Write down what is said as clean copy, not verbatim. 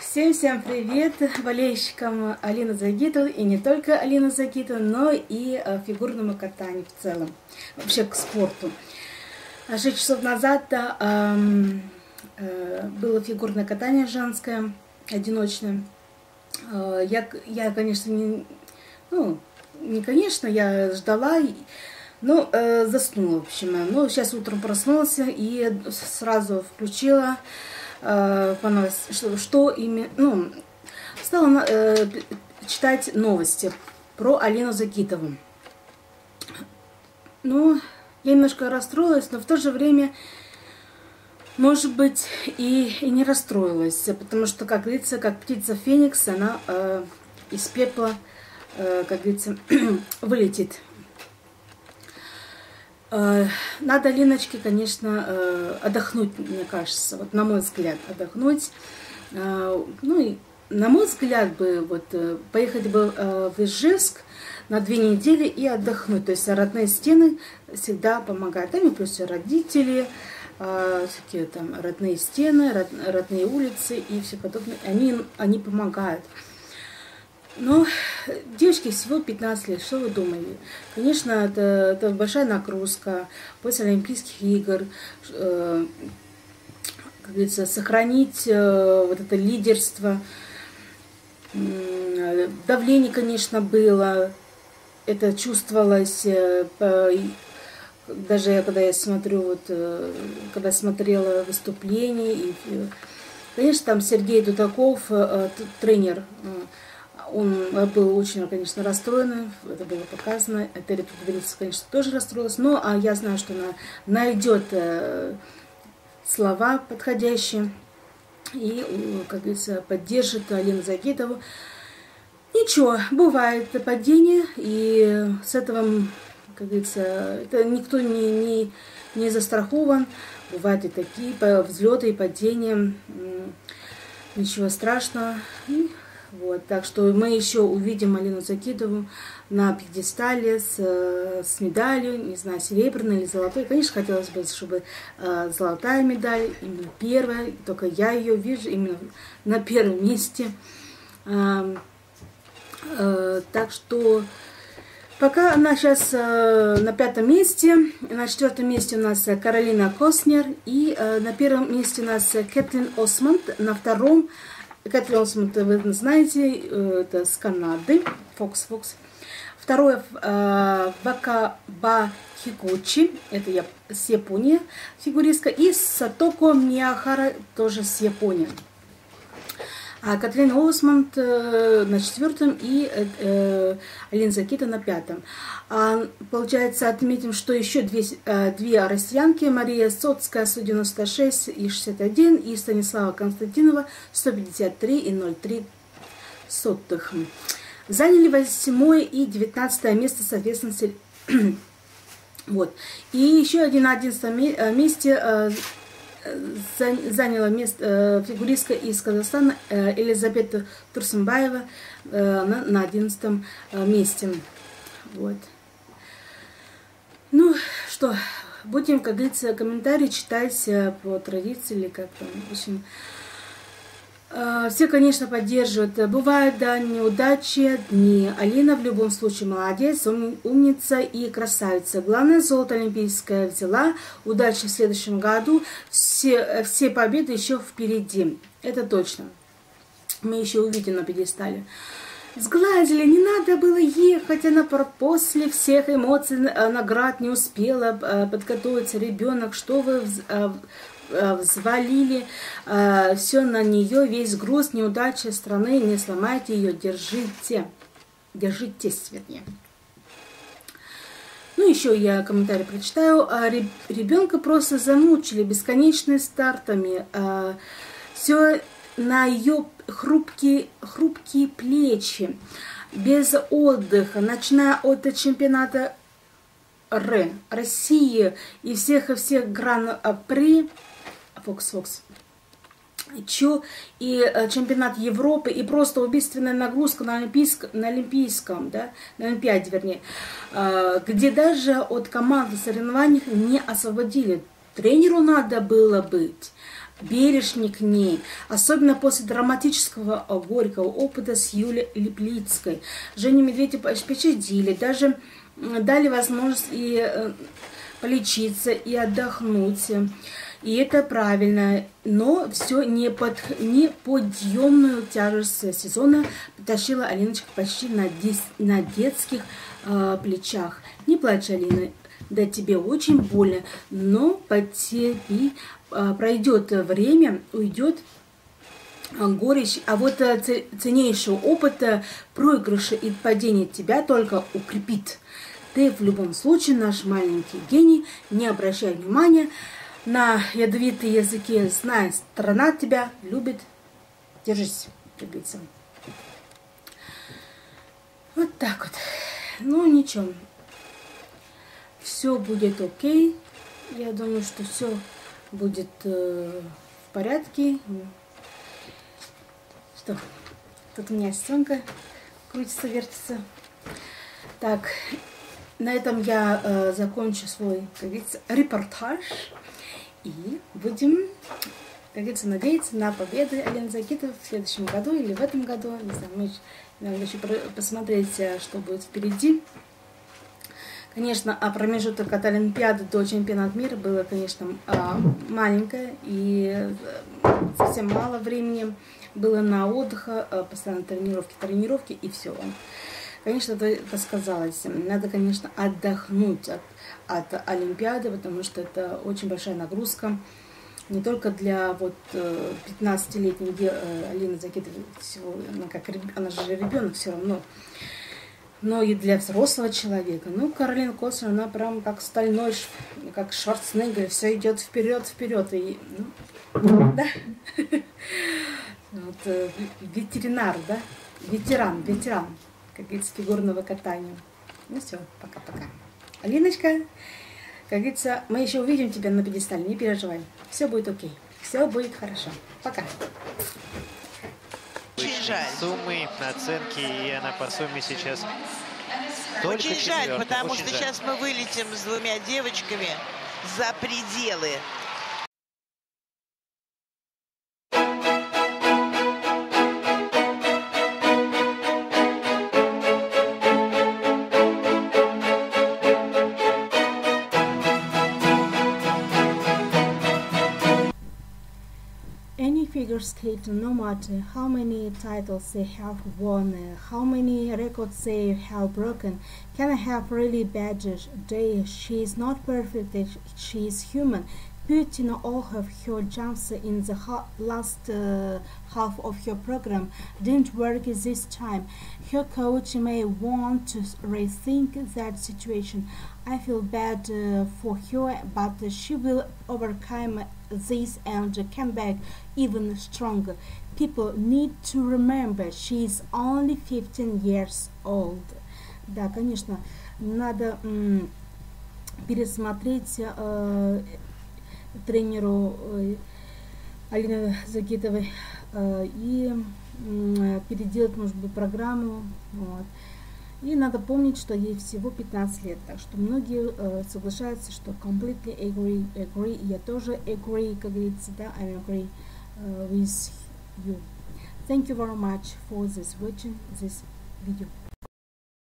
Всем привет болельщикам Алины Загитовой, и не только Алины Загитовой, но и фигурному катанию в целом, вообще к спорту. 6 часов назад было фигурное катание женское, одиночное. Я конечно, я ждала, но заснула, в общем. Но сейчас утром проснулась и сразу включила, что именно, стала читать новости про Алину Загитову. Ну, я немножко расстроилась, но в то же время, может быть, и не расстроилась, потому что, как говорится, как птица Феникс, она из пепла, как говорится, вылетит. Надо Линочке, конечно, отдохнуть, мне кажется, вот на мой взгляд, отдохнуть. И, на мой взгляд, поехать бы в Ижевск на 2 недели и отдохнуть. То есть родные стены всегда помогают. Там и плюс родители, всякие там родные стены, родные улицы и все подобное. Они помогают. Но девочке всего 15 лет, что вы думали? Конечно, это большая нагрузка после Олимпийских игр, как говорится, сохранить вот это лидерство. Давление, конечно, было, это чувствовалось, даже когда я смотрю, когда смотрела выступление, конечно, там Сергей Дудаков, тренер, он был очень, конечно, расстроен, это было показано. Этери Тутберидзе, конечно, тоже расстроилась, но я знаю, что она найдет слова подходящие и, как говорится, поддержит Алину Загитову. Ничего, бывает падение, и с этого, как говорится, это никто не застрахован. Бывают и такие взлеты и падения, ничего страшного. Так что мы еще увидим Алину Загитову на пьедестале с медалью, не знаю, серебряной или золотой. Конечно, хотелось бы, чтобы золотая медаль, именно первая, только я ее вижу именно на первом месте. Так что пока она сейчас на 5-м месте, на 4-м месте у нас Каролина Костнер, и на 1-м месте у нас Кэтлин Осмонд, на 2-м Кэтлин Осмонд, вы знаете, это с Канады, Фокс. Второе Вакаба Хикучи, это с Японии фигуристка, и Сатоко Миахара, тоже с Японии. А Кэтлин Осмонд на 4-м и Алина Загитова на 5-м. Получается, отметим, что еще две россиянки, Мария Соцкая 196 и 61, и Станислава Константинова 153 и 0,3. Заняли 8-е и 19-е место, соответственно. И еще один на 11-м месте заняла место фигуристка из Казахстана Елизавета Турсунбаева на 11-м месте. Ну что, будем, как говорится, комментарии читать по традиции или как там. В общем, все, конечно, поддерживают. Бывают, неудачи, дни. Алина в любом случае молодец, умница и красавица. Главное, золото олимпийское взяла. Удачи в следующем году. Все победы еще впереди. Это точно. Мы еще увидим на пьедестале. Сглазили, не надо было ехать. Она после всех эмоций, наград не успела подготовиться. Ребенок, что вы взвалили все на нее, весь груз, неудача страны, не сломайте ее, держитесь, вернее. Еще я комментарий прочитаю. Ребенка просто замучили бесконечными стартами, все на ее хрупкие плечи, без отдыха, начиная от чемпионата России и всех Гран-при, Фокс, и чемпионат Европы, и просто убийственная нагрузка на Олимпиаде, вернее, где даже от команды соревнований не освободили. Тренеру надо было быть. бережней к ней, особенно после драматического горького опыта с Юлией Липлицкой. Женю Медведеву пощадили, даже дали возможность и полечиться, и отдохнуть. И это правильно, но все не под неподъемную тяжесть сезона потащила Алиночка почти на детских плечах. Не плачь, Алина, да тебе очень больно, но потерпи, пройдет время, уйдет горечь, а вот ценнейший опыт проигрыша и падения тебя только укрепит. Ты в любом случае наш маленький гений, не обращай внимания на ядовитые языки, знай, страна тебя любит, держись, прибиться. Вот так вот. Ну ничего, все будет окей. Я думаю, что все будет в порядке. Что? Тут у меня сестренка крутится, вертится. Так, на этом я закончу свой, как говорится, репортаж. И будем, как говорится, надеяться на победы Алины Загитовой в следующем году или в этом году. Не знаю, надо еще посмотреть, что будет впереди. Конечно, промежуток от Олимпиады до чемпионата мира было, конечно, маленькое. И совсем мало времени было на отдых, постоянно тренировки и все. Конечно, это сказалось. Надо, конечно, отдохнуть от Олимпиады, потому что это очень большая нагрузка. Не только для 15-летней Алины Загитовой, она же ребенок все равно, но и для взрослого человека. Ну, Каролина Костер, она прям как стальной, как Шварценеггер, все идет вперед. И, да? Ветеринар, да? Ветеран. Как говорится, фигурного катания. Ну все, пока-пока. Алиночка, как говорится, мы еще увидим тебя на пьедестале, не переживай. Все будет окей, все будет хорошо. Пока. Очень жаль. Суммы, оценки, и она по сумме сейчас только очень жаль, четвертая. потому Очень что жаль. сейчас мы вылетим с двумя девочками за пределы. Any figure skater, no matter how many titles they have won, how many records they have broken, can have really bad day. She is not perfect, she is human. Putting all of her jumps in the last half of her program didn't work this time. Her coach may want to rethink that situation. I feel bad for her, but she will overcome this and come back even stronger. People need to remember she is only 15 years old. Да, конечно, надо пересмотреть тренеру Алины Загитовой и переделать, может быть, программу. Вот. И надо помнить, что ей всего 15 лет. Так что многие соглашаются, что completely agree. Я тоже agree, как говорится, да, I agree with you. Thank you very much for this watching this video.